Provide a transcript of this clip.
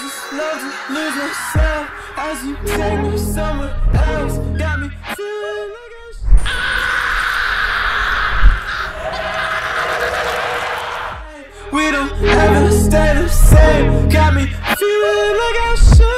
just love to lose myself as you take me somewhere else. Got me feeling like we don't ever stay the same. Got me feeling like I should.